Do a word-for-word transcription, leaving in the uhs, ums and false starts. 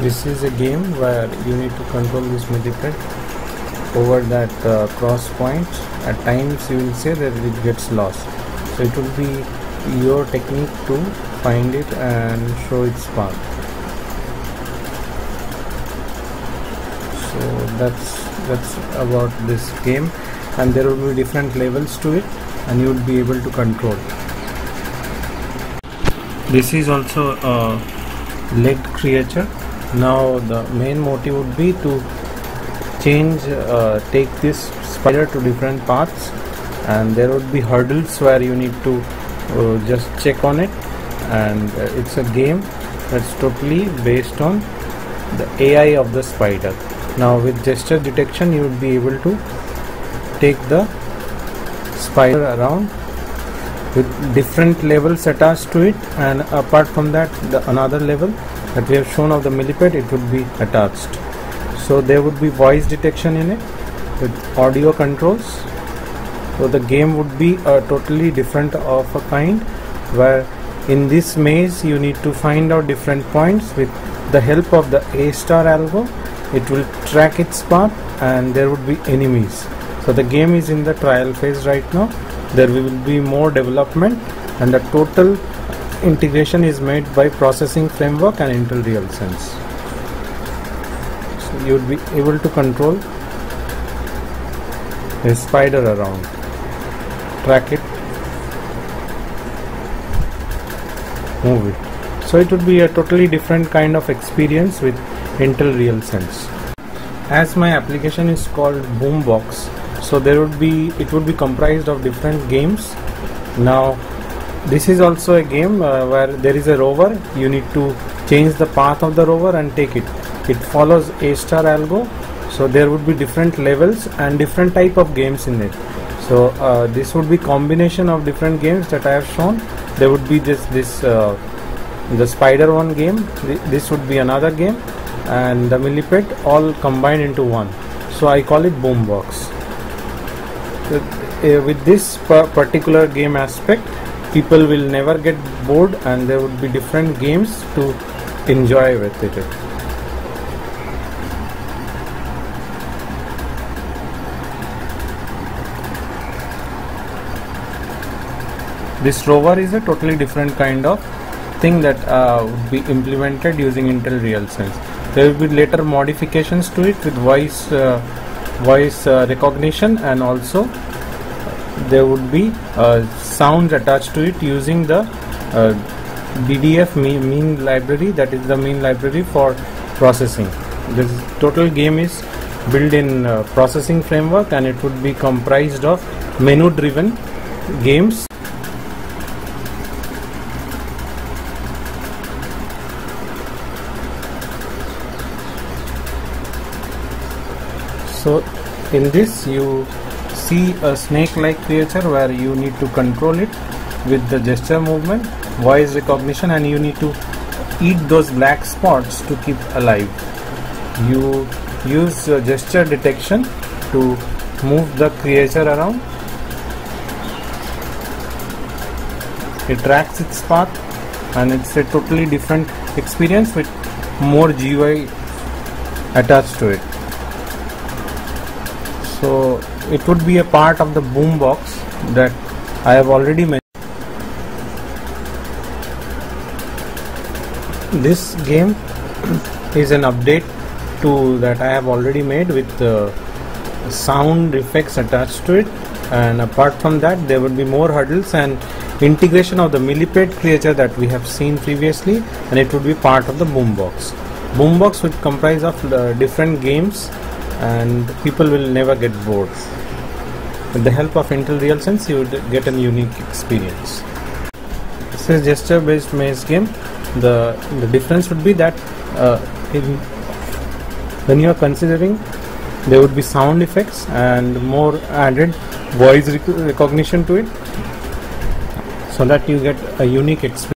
This is a game where you need to control this millipede over that uh, cross point. At times you will say that it gets lost, so it will be your technique to find it and show its path. So that's that's about this game, and there will be different levels to it and you will be able to control. This is also a legged creature. Now the main motive would be to change uh, take this spider to different paths, and there would be hurdles where you need to uh, just check on it, and uh, it's a game that's totally based on the A I of the spider. Now with gesture detection you would be able to take the spider around with different levels attached to it, and apart from that the another level that we have shown of the millipede, it would be attached. So there would be voice detection in it with audio controls. So the game would be a totally different of a kind, where in this maze you need to find out different points. With the help of the A star algo, it will track its path, and there would be enemies. So the game is in the trial phase right now. There will be more development, and the total integration is made by Processing Framework and Intel RealSense. So you would be able to control a spider around, track it, move it. So it would be a totally different kind of experience with Intel RealSense. As my application is called Boombox, so there would be it would be comprised of different games. Now this is also a game uh, where there is a rover. You need to change the path of the rover and take it. It follows A star algo, so there would be different levels and different type of games in it. So uh, this would be combination of different games that I have shown. There would be this this uh, the spider one game, th this would be another game, and the millipede, all combined into one. So I call it Boombox. Uh, uh, with this particular game aspect, people will never get bored, and there would be different games to enjoy with it. This rover is a totally different kind of thing that uh, would be implemented using Intel RealSense. There will be later modifications to it with voice uh, voice uh, recognition, and also there would be uh, sounds attached to it using the uh, B D F mean, mean library, that is the mean library for processing. This total game is built in uh, Processing Framework, and it would be comprised of menu driven games. So in this you see a snake like creature where you need to control it with the gesture movement, voice recognition, and you need to eat those black spots to keep alive. You use uh, gesture detection to move the creature around. It tracks its path, and it's a totally different experience with more G U I attached to it. So it would be a part of the Boombox that I have already mentioned. This game is an update to that I have already made with uh, sound effects attached to it, and apart from that there would be more hurdles and integration of the millipede creature that we have seen previously, and it would be part of the Boombox. Boombox would comprise of uh, different games, and people will never get bored. With the help of Intel RealSense, you would get a unique experience. This is gesture based maze game. The, the difference would be that uh, in, when you are considering, there would be sound effects and more added voice rec recognition to it, so that you get a unique experience.